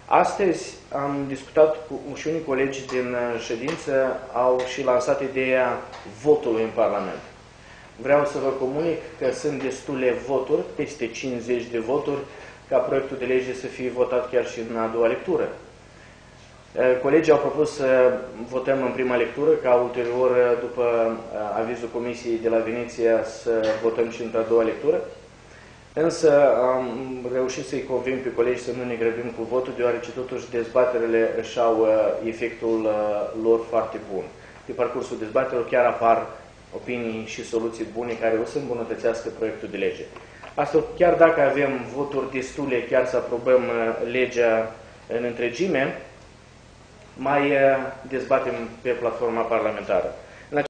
Astăzi am discutat și unii colegi din ședință au și lansat ideea votului în Parlament. Vreau să vă comunic că sunt destule voturi, peste 50 de voturi, ca proiectul de lege să fie votat chiar și în a doua lectură. Colegii au propus să votăm în prima lectură, ca ulterior, după avizul Comisiei de la Veneția, să votăm și într-a doua lectură. Însă am reușit să-i conving pe colegi să nu ne grăbim cu votul, deoarece totuși dezbaterele își au efectul lor foarte bun. Pe parcursul dezbaterilor chiar apar opinii și soluții bune care o să îmbunătățească proiectul de lege. Asta chiar dacă avem voturi destule, chiar să aprobăm legea în întregime, mai dezbatem pe platforma parlamentară.